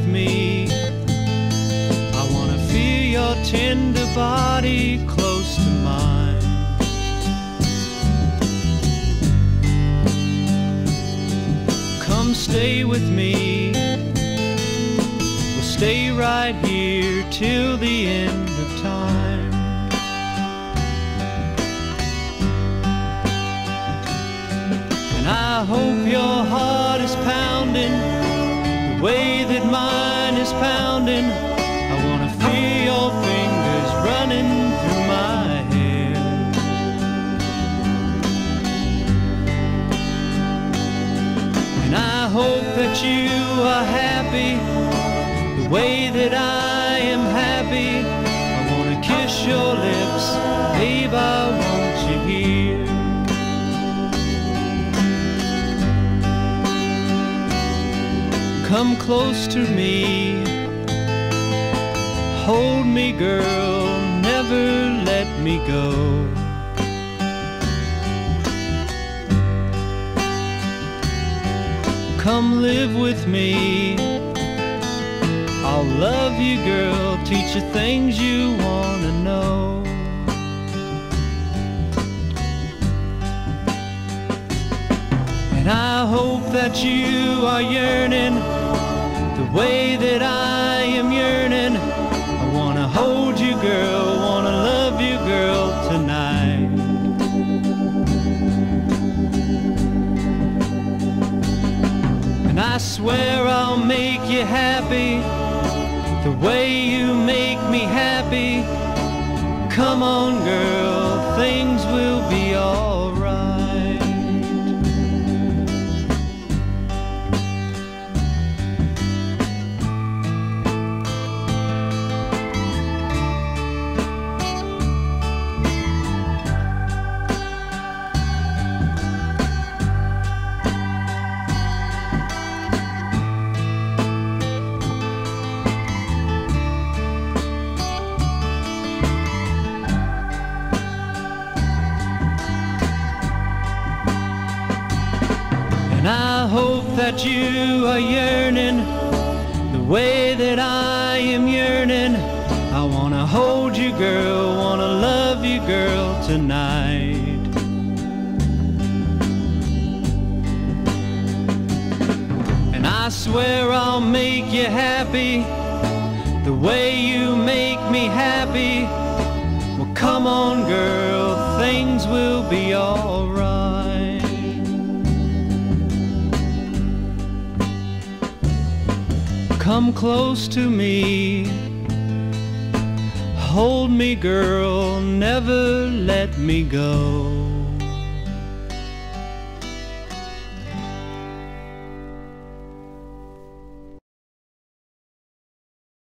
me. I wanna feel your tender body close to mine. Come stay with me. We'll stay right here till the end of time. And I hope your heart is pounding the way that mine is pounding. I wanna feel your fingers running through my hair. And I hope that you are happy the way that I am happy. I wanna kiss your lips, babe, I want you here. Come close to me, hold me, girl, never let me go. Come live with me, I'll love you, girl, teach you things you wanna know. And I hope that you are yearning the way that I am yearning. I wanna hold you, girl, wanna love you, girl, tonight. And I swear I'll make you happy the way you make me happy. Come on, girl, things will be alright. And I hope that you are yearning the way that I am yearning. I wanna hold you, girl, wanna love you, girl, tonight. And I swear I'll make you happy the way you make me happy. Well, come on, girl, things will be alright. Come close to me, hold me, girl, never let me go.